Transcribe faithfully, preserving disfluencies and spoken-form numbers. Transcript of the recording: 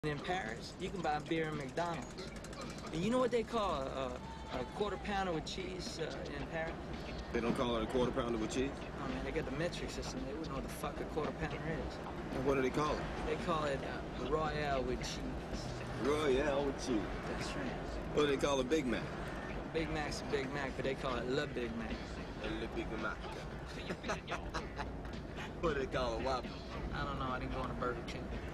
In Paris, you can buy beer in McDonald's. And you know what they call a, a, a quarter pounder with cheese uh, in Paris? They don't call it a quarter pounder with cheese? Oh man, they got the metric system. They wouldn't know what the fuck a quarter pounder is. And what do they call it? They call it uh, Royale with cheese. Royale with cheese. That's right. What do they call a Big Mac? Big Mac's a Big Mac, but they call it Le Big Mac. Le Big Mac. What do they call a Whopper? I don't know. I didn't go on a Burger King.